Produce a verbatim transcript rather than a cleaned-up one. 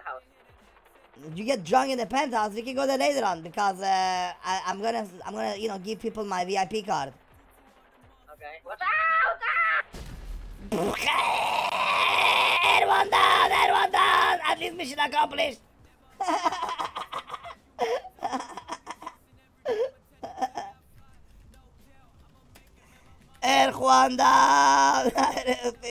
penthouse. You get drunk in the penthouse. We can go there later on because uh, I, I'm gonna, I'm gonna, you know, give people my V I P card. Okay. Watch out! Ah! Everyone down! Everyone down! At least mission accomplished. El Juan down!